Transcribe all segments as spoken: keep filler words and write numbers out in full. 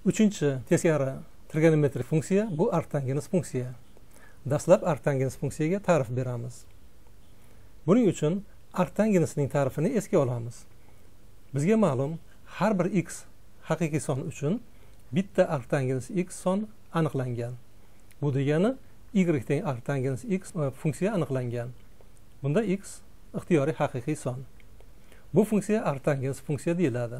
Uchinchi teskari trigonometrik funksiya bu arctangens funksiya. Dastlab arctangens funksiyaga ta'rif beramiz. Buning uchun arctangensning ta'rifini esga olamiz. Bizga ma'lum, har bir x haqiqiy son uchun bitta arctangens x son aniqlangan. Bu degani y teng arctangens x funksiya aniqlangan. Bunda x ixtiyoriy haqiqiy son. Bu funksiya arctangens funksiya deyiladi.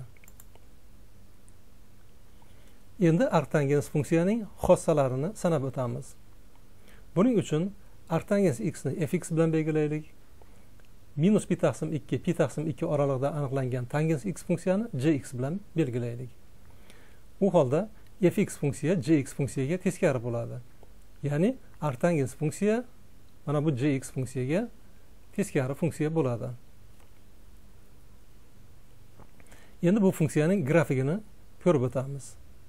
Endi arctangens funksiyaning xossalarini sanab o'tamiz. Buning uchun arctangens x ni fx bilan belgilaylik. Minus pi taqsim ikki, pi taqsim ikki oralig'ida aniqlangan tangens x funksiyani jx bilan belgilaylik. U holda fx funksiya jx funksiyaga teskari bo'ladi. Ya'ni arctangens funksiya mana bu jx funksiyaga teskari funksiya bo'ladi. Endi bu funksiyaning grafikini ko'rib o'tamiz.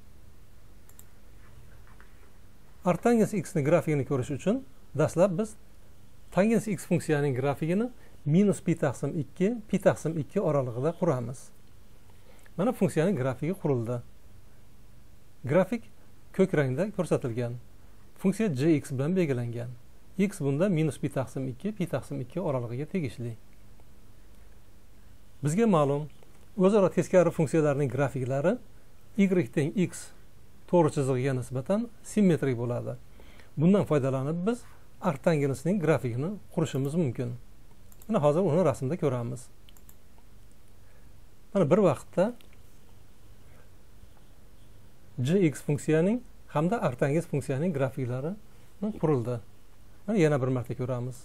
Arctangens x ni grafikini ko'rish uchun dastlab biz tangens x funksiyaning grafikini minus pi taqsim ikki, pi taqsim ikki oralig'ida quramiz. Mana funksiyaning grafiki qurildi. Grafik ko'k rangda ko'rsatilgan. Funksiya jx bilan belgilangan. X bunda minus pi taqsim ikki, pi taqsim ikki oralig'iga tegishli. Bizga ma'lum, o'zaro teskari funksiyalarning grafiklari y teng x to'g'ri chizig'iga nisbatan simmetrik bo'ladi. Bundan foydalanib biz arctangensning grafikini qurishimiz mumkin. Mana hozir uni rasmda ko'ramiz. Mana bir vaqtda jx funksiyaning hamda arctangens funksiyaning grafiklari qurildi. Mana yana bir marta ko'ramiz.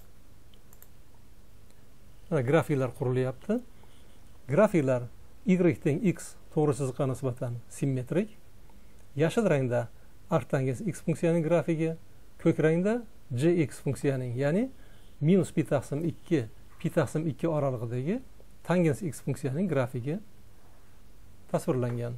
Mana grafiklar qurilyapti. Grafiklar y teng x to'g'ri chiziqqa nisbatan simmetrik. Yashil rangda arctangens x funksiyaning grafigi, ko'k rangda jx funksiyaning, ya'ni minus pi taqsim ikki, pi taqsim ikki oralig'idagi tangens x funksiyaning grafigi tasvirlangan.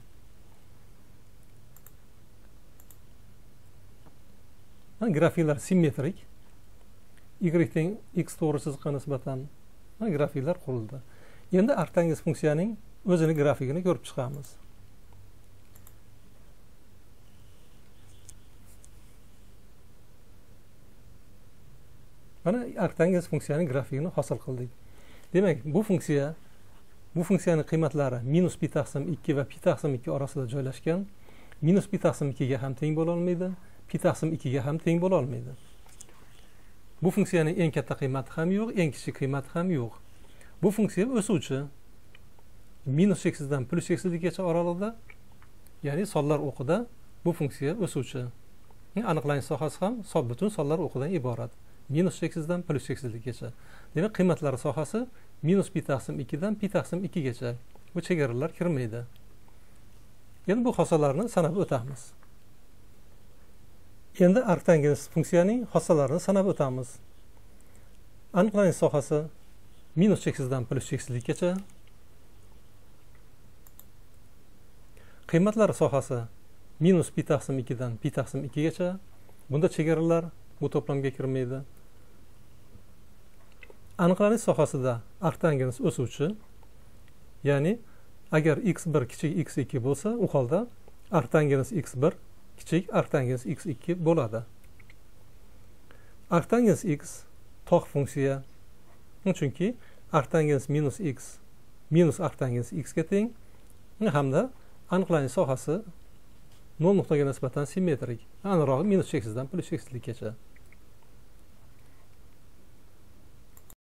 Grafiklar simmetrik. Y teng x to'g'ri chiziqqa nisbatan grafiklar qurildi. Endi arctangens funksiyaning o'zining grafikini ko'rib chiqamiz. Mana arctangens funksiyaning grafikini hosil qildik. Demak, bu funksiya bu funksiyaning qiymatlari minus pi taqsim ikki va pi taqsim ikki orasida joylashgan. Minus pi taqsim ikki ga ham teng bo'la olmaydi, pi taqsim ikki ga ham teng bo'la olmaydi. Bu funksiyaning eng katta qiymati ham yo'q, eng kichik qiymati ham yo'q. Bu funksiya o'suvchi. Minus seksizdan plus seksizgacha oralig'ida, ya'ni sonlar o'qida bu funksiya o'suvchi. Aniqlanish sohasi ham hisob butun sonlar o'qidan iborat. Minus seksizdan plus seksizgacha. Demak, qiymatlari sohasi minus pi taqsim ikki dan pi taqsim ikki gacha. Bu chegaralar kirmaydi. Endi bu xossalarni sanab o'tamiz. Endi arctangens funksiyaning xossalarini sanab o'tamiz. Aniqlanish sohasi minus seksizdan plus seksizgacha. Qiymatlari sohasi minus pi taqsim ikki dan pi taqsim ikki gacha. Bunda chegaralar bu to'plamga kirmaydi. Aniqlanish sohasida arctangens o'suvchi, ya'ni agar x bir kichik x ikki bo'lsa, u holda arctangens x bir kichik arctangens x ikki bo'ladi. Arctangens x tog' funksiya. Chunki arctangens minus x minus arctangens x ga teng hamda aniqlanish sohasi nol nuqtaga nisbatan simmetrik. Aniqrog'i minus seksizdan plus seksizgacha.